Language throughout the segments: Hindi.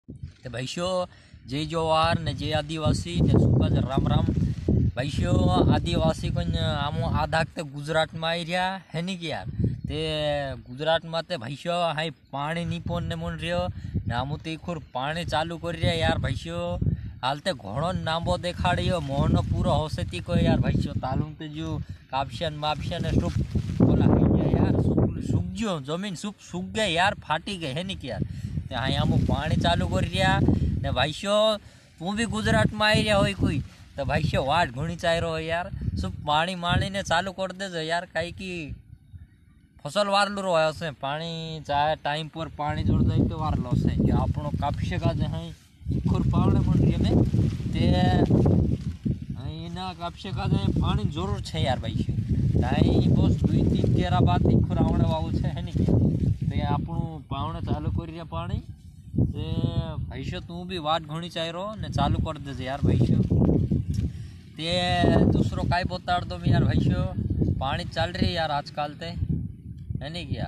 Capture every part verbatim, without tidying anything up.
तो भाईशो जय जवाहर ने जय आदिवासी ने सुका राम राम। भाईशो आदिवासी को आमो आधा ते गुजरात में आई रहा है नहीं कि यार ते गुजरात में ते भाईशो हाई पानी नहीं पोने मन रियो नामो ते खुर पानी चालू कर रहा यार भाईशो हाल ते घणो नामो देखाड़ियो मोहन पूरा होसे ती को यार भाईशो तालुम ते जो कापशन मापशन सूप बोला है यार सूख गयो जमीन सूप सूख गए यार फाटी गए है नहीं कि यार हाँ आमो पानी चालू कर रहा ने भाईशो तू भी गुजरात में आई रहा हो कोई तो भाईशो वाट घणी चाह रहो यार सूप पानी माणी ने चालू कर देजो यार कई की फसल वारलू रो है पानी चाहे टाइम पर पानी जोड़ दे तो वारलो से कि आपनो कापी का जे हैं खुर पावड़े मंडी में ते इना कापी का जे पानी जरूर छे यार भाई ताई बस दुई तीन केरा बाद खुर आवणे वावू छे है नहीं ते आपनु पावणे चालू कर रिया पानी ते भाईशो तू भी वाट घणी चाह रो ने चालू कर देजे यार भाईशो ते दूसरो काई बताड़ दो यार भाईशो पानी चल रही यार आजकल ते है नहीं क्या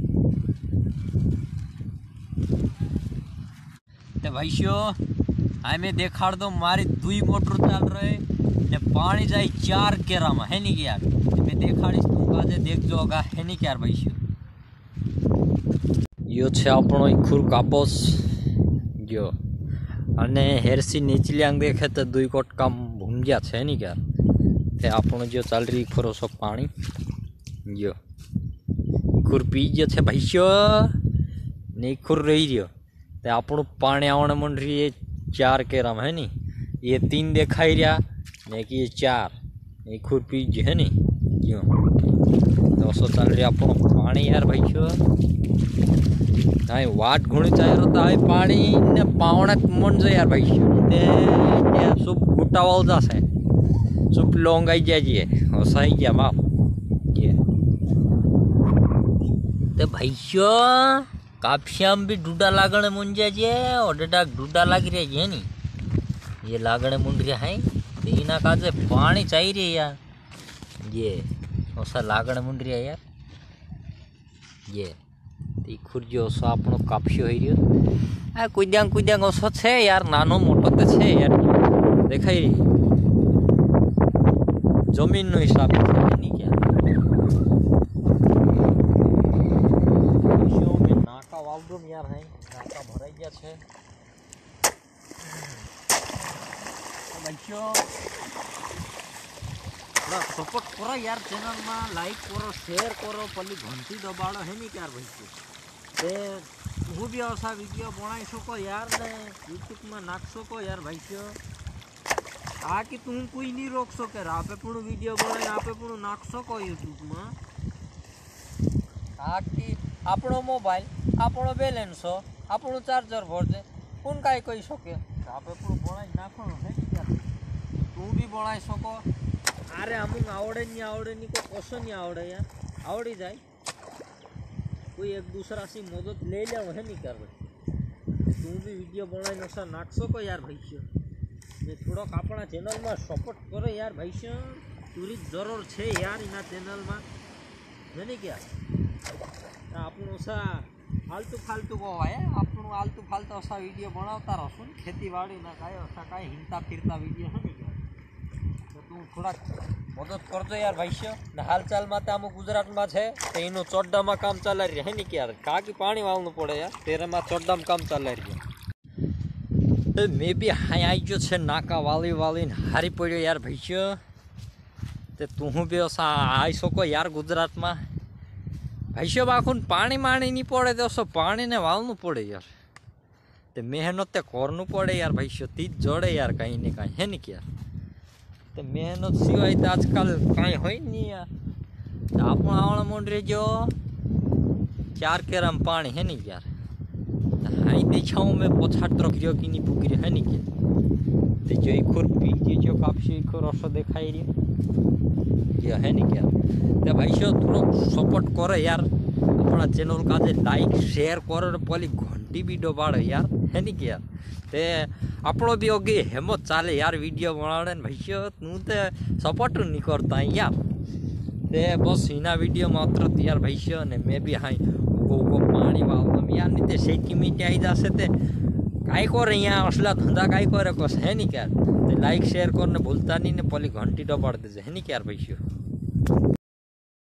ते भाईशो हमें देखाड़ दो मारी दुई मोटर चल रहे ने पानी जाए चार केरा में है नहीं क्या मैं देखाड़ीश तू काजे देख जोगा है नहीं क्या भाईशो यो छे आपनो खुर कापोस जो अने हेरसी नीचली आंग देखे तो दुई कोट काम भूंजा छे नहीं क्या ते आपनो जो चल रही खुरो सो पानी जो खुर पी गयो छे भाईशो नहीं खुर रही रियो ते आपनु पानी आवने मन रही है चार केरा में है नी ये तीन देखाई रहा ने कि ये चार ये खुर पी गयो है नी क्यों तो सो चल रही आपनो पानी यार भाईशो आई वाट घुणी चाहे रो आई पानी ने पावणे मन जो यार भाईशो ते ये सब गुटावल जासे सब लोंग आई जाजे और सही क्या माफ ये ते भाईशो कापश्याम भी डूडा लागणे मुन जाजे और डडा डूडा लाग रहा है नी ये लागणे मुंड रहा है इना काजे पानी चाहिए रे यार ये ओसा लागणे मुंड रहा यार ये ती खुरजो ओसो आपनो कापश्यो होई रियो आ कुद्यांग कुद्यांग ओसो छे यार नानो मोटो ते छे यार देखाई जमीन नो हिसाब छे नी क्या वावडूम यार है नाका भराई गया छे भाईशो थोड़ा सपोर्ट करो यार चैनल में लाइक करो शेयर करो पली घंटी दबाड़ो है नहीं यार भाईशो ते हूँ भी ऐसा वीडियो बनाई सको यार ने यूट्यूब में नाख सको यार भाईशो आ कि तुम कोई नहीं रोक सके आपे पूर्ण वीडियो बनाई आपे पूर्ण नाख सको यूट्यूब में आ कि आपनो मोबाइल आपनो बैलेंस हो आपनो चार्जर भर दे कौन काई कही सके आपे पूर्ण बनाई नाखो है क्या तू भी बनाई सको अरे अमुक आवड़े नहीं आवड़े नहीं को कसो नहीं आवड़े यार आवड़ी जाए कोई एक दूसरा सी मदद ले ले है नहीं कर तू भी वीडियो बनाई नशा नाख सको यार भाईशो ये थोड़ा अपना चैनल में सपोर्ट करो यार भाईशो पूरी जरूर छे यार इना चैनल में है नहीं क्या आपनो सा फालतू फालतू को है आपनो आलतू फालतू सा वीडियो बनावता रहो खेती बाड़ी ना काई ऐसा काई हिलता फिरता वीडियो है नहीं तो तू थोड़ा मदद कर दो यार भाईशो ने हाल चाल में आम गुजरात में है तो इनो चोड्डा में काम चला रही है नहीं कि यार का की पानी वालू पड़े यार तेरे में चोड्डा में काम चला रही तो मैं भी हाई आई जो छे नाका वाली वाली हारी पड़ो यार भाईशो तो तू भी ऐसा आई सको यार गुजरात में भाईशो आखुन पानी माणी नहीं पड़े तो सो पानी ने वालू पड़े यार तो मेहनत तो करनू पड़े यार भाईशो तीज जोड़े यार कहीं ने कहीं है नहीं क्या तो मेहनत सिवाय तो आजकल कहीं हो नहीं यार तो आप आवण मंडरे जो चार केराम पानी है नहीं यार हाई देखाऊँ मैं पछाड़ रख रियो कि नहीं पुगी है नहीं क्या तो जो खुर पी जो कापसी खुर रसो देखाई रियो है नहीं क्या तो भाईशो थोड़ा सपोर्ट करो यार अपना चैनल का जे लाइक शेयर करो पहली घंटी भी दबाड़ो यार है नहीं क्या ते अपनो भी ओगे हिम्मत चाले यार वीडियो बनाने भाईशो तू तो सपोर्ट नहीं करता यार ते बस इना वीडियो मात्र यार भाईशो ने मैं भी हाँ उगो उगो पानी वालम यार नहीं तो सेठी मीठी आई जासे ते काई कर यहाँ असला धंधा काई करे कस है नहीं क्या लाइक शेयर करने भूलता नहीं ने पली घंटी दबाड़ दे है नहीं क्या भाई।